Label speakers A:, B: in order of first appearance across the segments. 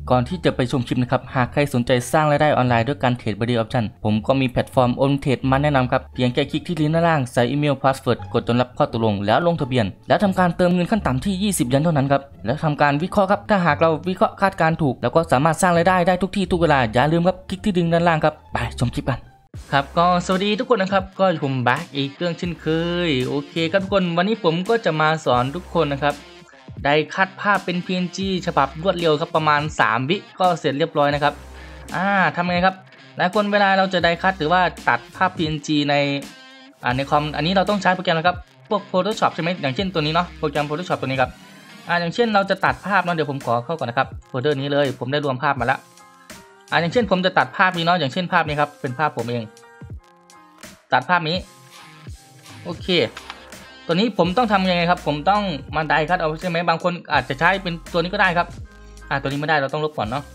A: ก่อนที่จะไปชมคลิปนะครับหากใครสนใจสร้างรายได้ออนไลน์ด้วยการเทรด Body Option ผมก็มีแพลตฟอร์ม On Trade มาแนะนำครับเพียงแค่คลิกที่ลิงก์ด้านล่างใส่อีเมลพาสเวิร์ดกดจนรับข้อตกลงแล้วลงทะเบียนแล้วทำการเติมเงินขั้นต่ำที่20 เหรียญเท่านั้นครับแล้วทำการวิเคราะห์ครับถ้าหากเราวิเคราะห์คาดการณ์ถูกแล้วก็สามารถสร้างรายได้ทุกที่ทุกเวลาอย่าลืมครับคลิกที่ลิงก์ด้านล่างครับไปชมคลิปกันครับก็สวัสดีทุกคนนะครับก็ผมแบ็กอีกเรื่องเช่นเคยโอเคครับทุกคนวันนี้ผมก็จะมาสอนทุกคนนะครับได้คัดภาพเป็น PNG ฉบับรวดเร็วครับประมาณ3 วิก็เสร็จเรียบร้อยนะครับทำไงครับหลายคนเวลาเราจะได้คัดหรือว่าตัดภาพ PNG ในคอมอันนี้เราต้องใช้โปรแกรมนะครับพวก Photoshop ใช่ไหมอย่างเช่นตัวนี้เนาะโปรแกรม Photoshop ตัวนี้ครับอย่างเช่นเราจะตัดภาพเนาะเดี๋ยวผมขอเข้าก่อนนะครับโฟลเดอร์นี้เลยผมได้รวมภาพมาแล้วอย่างเช่นผมจะตัดภาพนี้เนาะอย่างเช่นภาพนี้ครับเป็นภาพผมเองตัดภาพนี้โอเคตัวนี้ผมต้องทำยังไงครับผมต้องมาไดคัทเอาใช่ไหมบางคนอาจจะใช้เป็นตัวนี้ก็ได้ครับตัวนี้ไม่ได้เราต้องลบก่อนเนาะ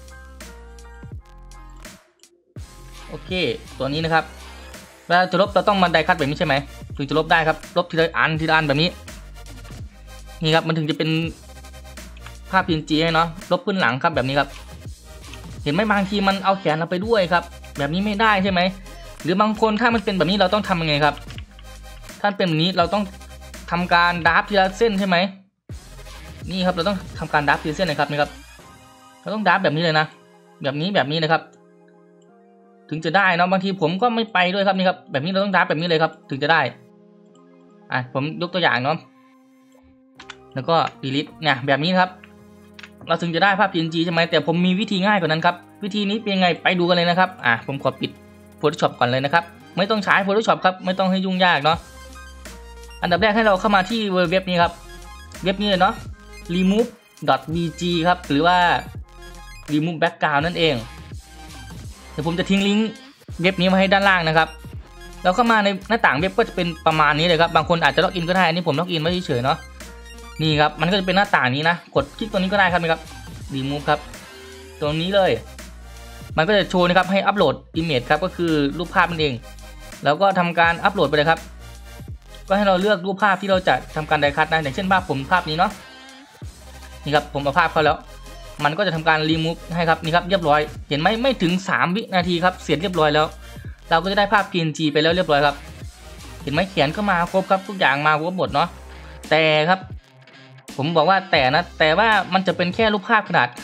A: โอเคตัวนี้นะครับเวลาจะลบเราต้องมาไดคัทแบบนี้ใช่ไหมถึงจะลบได้ครับลบทีละอันแบบนี้นี่ครับมันถึงจะเป็นภาพ PNG ให้เนาะลบพื้นหลังครับแบบนี้ครับเห็นไหมบางทีมันเอาแขนเราไปด้วยครับแบบนี้ไม่ได้ใช่ไหมหรือบางคนถ้ามันเป็นแบบนี้เราต้องทำยังไงครับถ้าเป็นแบบนี้เราต้องทำการดับทีละเส้นใช่ไหมนี่ครับเราต้องทำการดับทีละเส้นนะครับนี่ครับเราต้องดับแบบนี้เลยนะแบบนี้นะครับถึงจะได้เนาะบางทีผมก็ไม่ไปด้วยครับนี่ครับแบบนี้เราต้องดับแบบนี้เลยครับถึงจะได้ผมยกตัวอย่างเนาะแล้วก็ delete เนี่ยแบบนี้ครับเราถึงจะได้ภาพ PNG ใช่ไหมแต่ผมมีวิธีง่ายกว่านั้นครับวิธีนี้เป็นยังไงไปดูกันเลยนะครับผมขอปิด Photoshop ก่อนเลยนะครับไม่ต้องใช้ Photoshop ครับไม่ต้องให้ยุ่งยากเนาะอันดับแรกให้เราเข้ามาที่เว็บนี้ครับเว็บนี้เลยเนาะ remove.bg ครับหรือว่า remove background นั่นเองเดี๋ยวผมจะทิ้งลิงก์เว็บนี้มาให้ด้านล่างนะครับเราเข้ามาในหน้าต่างเว็บก็จะเป็นประมาณนี้เลยครับบางคนอาจจะล็อกอินก็ได้อันนี้ผมล็อกอินไว้เฉยๆเนาะนี่ครับมันก็จะเป็นหน้าต่างนี้นะกดคลิกตัวนี้ก็ได้ครับนะครับ remove ครับตรงนี้เลยมันก็จะโชว์นะครับให้อัปโหลด image ครับก็คือรูปภาพนั่นเองแล้วก็ทำการอัปโหลดไปเลยครับก็ให้เราเลือกรูปภาพที่เราจะทำการไดคัทนะอย่างเช่นภาพผมภาพนี้เนาะนี่ครับผมเอาภาพเข้าแล้วมันก็จะทำการ remove ให้ครับนี่ครับเรียบร้อยเห็นไหมไม่ถึง3 วินาทีครับเสร็จเรียบร้อยแล้วเราก็จะได้ภาพ PNG ไปแล้วเรียบร้อยครับเห็นไหมเขียนก็มาครบครับทุกอย่างมาครบหมดเนาะแต่ครับผมบอกว่าแต่ว่ามันจะเป็นแค่รูปภาพขนาด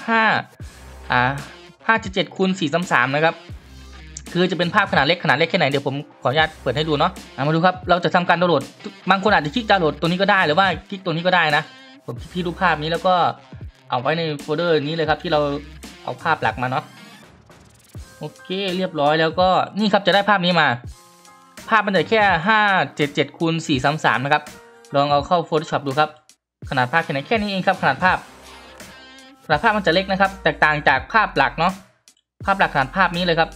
A: 5.7 คูณ 433นะครับคือจะเป็นภาพขนาดเล็กแค่ไหนเดี๋ยวผมขออนุญาตเปิดให้ดูเนาะมาดูครับเราจะทำการดาวน์โหลดบางคนอาจจะคลิกดาวน์โหลดตัวนี้ก็ได้หรือว่าคลิกตัวนี้ก็ได้นะผมคลิกที่รูปภาพนี้แล้วก็เอาไว้ในโฟลเดอร์นี้เลยครับที่เราเอาภาพหลักมาเนาะโอเคเรียบร้อยแล้วก็นี่ครับจะได้ภาพนี้มาภาพมันจะแค่577 คูณ 433นะครับลองเอาเข้า Photoshop ดูครับขนาดภาพแค่ไหนแค่นี้เองครับขนาดภาพมันจะเล็กนะครับแตกต่างจากภาพหลักเนาะภาพหลักขนาดภาพนี้เลยครับ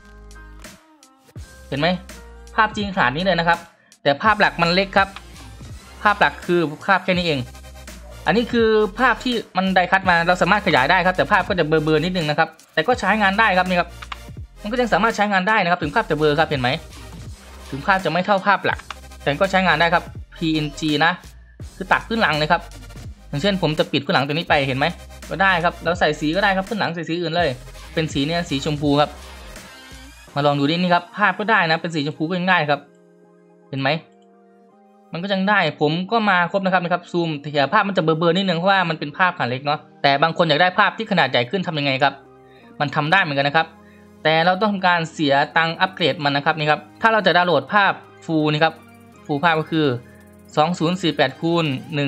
A: เห็นไหมภาพจริงขนาดนี้เลยนะครับแต่ภาพหลักมันเล็กครับภาพหลักคือภาพแค่นี้เองอันนี้คือภาพที่มันไดคัทมาเราสามารถขยายได้ครับแต่ภาพก็จะเบลอๆนิดนึงนะครับแต่ก็ใช้งานได้ครับนี่ครับมันก็ยังสามารถใช้งานได้นะครับถึงภาพจะเบลอครับเห็นไหมถึงภาพจะไม่เท่าภาพหลักแต่ก็ใช้งานได้ครับ PNG นะคือตัดพื้นหลังเลยครับอย่างเช่นผมจะปิดพื้นหลังตัวนี้ไปเห็นไหมก็ได้ครับเราใส่สีก็ได้ครับพื้นหลังใส่สีอื่นเลยเป็นสีเนี่ยสีชมพูครับมาลองดูดินี่ครับภาพก็ได้นะเป็นสีชมพูก็ยังได้ครับเห็นไหมมันก็ยังได้ผมก็มาครบนะครับซูมแต่ภาพมันจะเบลอๆนิดนึงเพราะว่ามันเป็นภาพขนาดเล็กเนาะแต่บางคนอยากได้ภาพที่ขนาดใหญ่ขึ้นทำยังไงครับมันทำได้เหมือนกันนะครับแต่เราต้องทำการเสียตังค์อัปเกรดมันนะครับนี่ครับถ้าเราจะดาวน์โหลดภาพฟูลนี่ครับฟูลภาพก็คือ2048 คูณ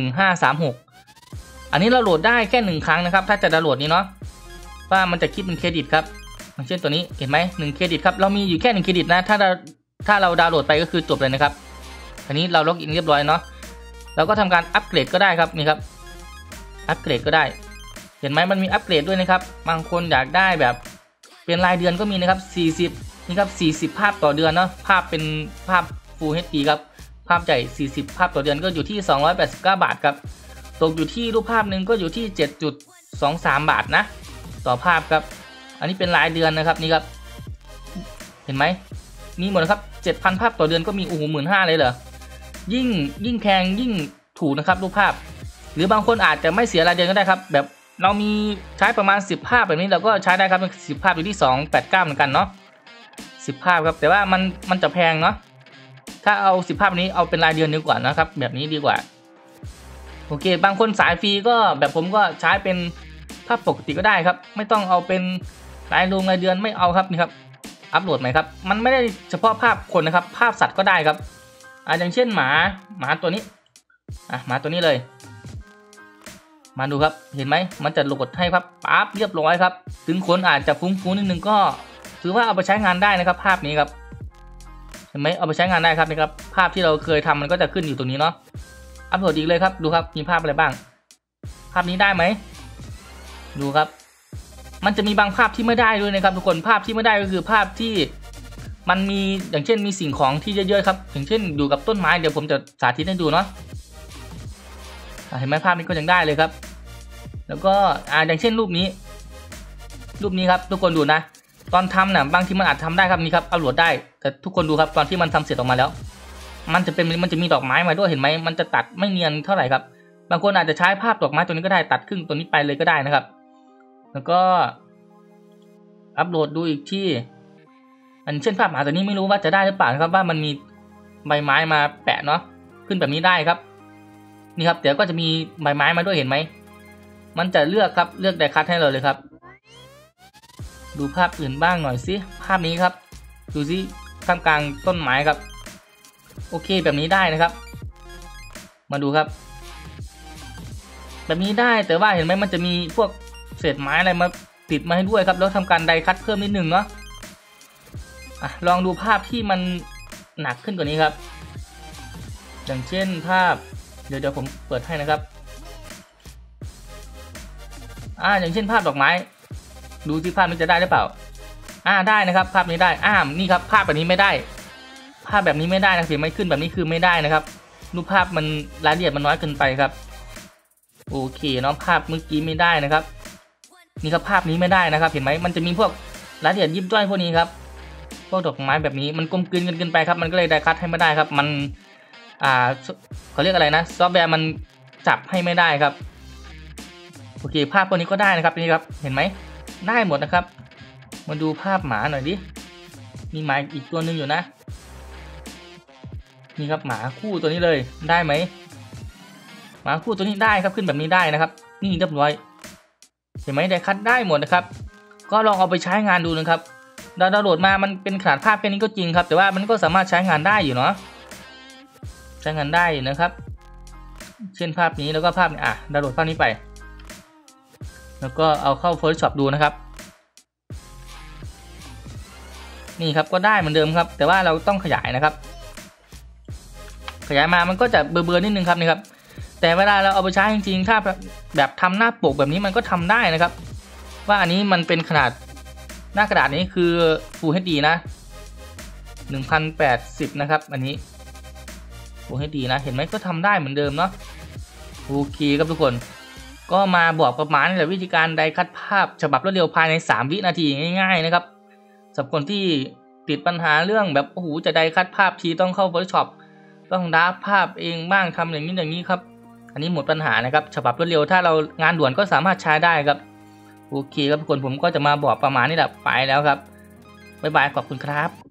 A: 1536อันนี้เราโหลดได้แค่1 ครั้งนะครับถ้าจะดาวน์โหลดนี้เนาะว่ามันจะคิดเป็นเครดิตครับอย่างเช่นตัวนี้เห็นไหม1 เครดิตครับเรามีอยู่แค่1 เครดิตนะถ้าเราดาวน์โหลดไปก็คือจบเลยนะครับอันนี้เราล็อกอินเรียบร้อยเนาะเราก็ทำการอัปเกรดก็ได้ครับนี่ครับอัปเกรดก็ได้เห็นไหมมันมีอัปเกรดด้วยนะครับบางคนอยากได้แบบเป็นรายเดือนก็มีนะครับ40นี่ครับ40 ภาพต่อเดือนเนาะภาพเป็นภาพ Full HD ครับภาพใหญ่40 ภาพต่อเดือนก็อยู่ที่289 บาทครับตกอยู่ที่รูปภาพหนึ่งก็อยู่ที่ 7.23 บาทนะต่อภาพครับอันนี้เป็นรายเดือนนะครับนี่ครับเห็นไหมนี่หมดนะครับ 7,000 ภาพต่อเดือนก็มี15,000เลยเหรอยิ่งแพงยิ่งถูกนะครับรูปภาพหรือบางคนอาจจะไม่เสียรายเดือนก็ได้ครับแบบเรามีใช้ประมาณ10ภาพแบบนี้เราก็ใช้ได้ครับเป็น10ภาพอยู่ที่289เหมือนกันเนาะ10ภาพครับแต่ว่ามันจะแพงเนาะถ้าเอา10ภาพนี้เอาเป็นรายเดือนดีกว่านะครับแบบนี้ดีกว่าโอเคบางคนสายฟรีก็แบบผมก็ใช้เป็นภาพปกติก็ได้ครับไม่ต้องเอาเป็นรายเดือนไม่เอาครับนี่ครับอัปโหลดใหม่ครับมันไม่ได้เฉพาะภาพคนนะครับภาพสัตว์ก็ได้ครับอย่างเช่นหมาตัวนี้หมาตัวนี้เลยมาดูครับเห็นไหมมันจะโหลดให้ครับปั๊บเรียบร้อยครับถึงคนอาจจะฟุ้งๆนิดนึงก็ถือว่าเอาไปใช้งานได้นะครับภาพนี้ครับเห็นไหมเอาไปใช้งานได้ครับนี่ครับภาพที่เราเคยทำมันก็จะขึ้นอยู่ตรงนี้เนาะอัปโหลดอีกเลยครับดูครับมีภาพอะไรบ้างภาพนี้ได้ไหมดูครับมันจะมีบางภาพที่ไม่ได้ด้วยนะครับทุกคนภาพที่ไม่ได้ก็คือภาพที่มันมีอย่างเช่นมีสิ่งของที่เยอะๆครับอย่างเช่นอยู่กับต้นไม้เดี๋ยวผมจะสาธิตให้ดูเนาะเห็นไหมภาพนี้ก็ยังได้เลยครับแล้วก็อย่างเช่นรูปนี้ครับทุกคนดูนะตอนทำบางทีมันอาจทำได้ครับนี่ครับอัปโหลดได้แต่ทุกคนดูครับตอนที่มันทำเสร็จออกมาแล้วมันจะมีดอกไม้มาด้วยเห็นไหมมันจะตัดไม่เนียนเท่าไหร่ครับบางคนอาจจะใช้ภาพดอกไม้ตัวนี้ก็ได้ตัดครึ่งตัวนี้ไปเลยก็ได้นะครับแล้วก็อัปโหลดดูอีกที่เช่นภาพหมาตัวนี้ไม่รู้ว่าจะได้หรือเปล่าครับว่ามันมีใบไม้มาแปะเนาะขึ้นแบบนี้ได้ครับนี่ครับเดี๋ยวก็จะมีใบไม้มาด้วยเห็นไหมมันจะเลือกครับเลือกไดคัทให้เราเลยครับดูภาพอื่นบ้างหน่อยสิภาพนี้ครับดูสิท่ามกลางต้นไม้ครับโอเคแบบนี้ได้นะครับมาดูครับแบบนี้ได้แต่ว่าเห็นไหมมันจะมีพวกเศษไม้อะไรมาติดมาให้ด้วยครับแล้วทำการไดคัทเพิ่มนิดนึงเนาะลองดูภาพที่มันหนักขึ้นกว่านี้ครับอย่างเช่นภาพเดี๋ยวผมเปิดให้นะครับอย่างเช่นภาพดอกไม้ดูที่ภาพนี้จะได้หรือเปล่าได้นะครับภาพนี้ได้นี่ครับภาพแบบนี้ไม่ได้ภาพแบบนี้ไม่ได้นะเสียงไม่ขึ้นแบบนี้คือไม่ได้นะครับรูปภาพมันรายละเอียดมันน้อยเกินไปครับโอเคเนาะภาพเมื่อกี้ไม่ได้นะครับนี่ครับภาพนี้ไม่ได้นะครับเห็นไหมมันจะมีพวกรายละเอียดยิบย่อยพวกนี้ครับพวกดอกไม้แบบนี้มันกลมกลืนกันเกินไปครับมันก็เลยไดคัทให้ไม่ได้ครับมันเขาเรียกอะไรนะซอฟต์แวร์มันจับให้ไม่ได้ครับโอเคภาพตัวนี้ก็ได้นะครับนี่ครับเห็นไหมได้หมดนะครับมาดูภาพหมาหน่อยดิมีหมาอีกตัวหนึ่งอยู่นะนี่ครับหมาคู่ตัวนี้เลยได้ไหมหมาคู่ตัวนี้ได้ครับขึ้นแบบนี้ได้นะครับนี่เรียบร้อยเห็นไหมไดคัทได้หมดนะครับก็ลองเอาไปใช้งานดูนะครับดาวน์โหลดมามันเป็นขนาดภาพแค่นี้ก็จริงครับแต่ว่ามันก็สามารถใช้งานได้อยู่เนาะใช้งานได้นะครับเช่นภาพนี้แล้วก็ภาพนี้ดาวน์โหลดภาพนี้ไปแล้วก็เอาเข้า Photoshop ดูนะครับนี่ครับก็ได้เหมือนเดิมครับแต่ว่าเราต้องขยายนะครับขยายมามันก็จะเบลอๆนิดนึงครับนี่ครับแต่เวลาเราเอาไปใช้จริงๆถ้าแบบทำหน้าปกแบบนี้มันก็ทำได้นะครับว่าอันนี้มันเป็นขนาดหน้ากระดาษนี้คือ Full HD นะ1080นะครับอันนี้ Full HD นะเห็นไหมก็ทำได้เหมือนเดิมเนาะโอเคครับทุกคนก็มาบอกประมาณนี้แหละวิธีการไดคัทภาพฉบับรวดเร็วภายใน3 วินาทีง่ายๆนะครับสำหรับคนที่ติดปัญหาเรื่องแบบโอ้โหจะไดคัทภาพทีต้องเข้า Photoshop ต้องดราฟภาพเองบ้างทำอย่างนี้ครับอันนี้หมดปัญหานะครับฉบับรวดเร็วถ้าเรางานด่วนก็สามารถใช้ได้ครับโอเคครับทุกคนผมก็จะมาบอกประมาณนี้แหละไปแล้วครับบ๊ายบายขอบคุณครับ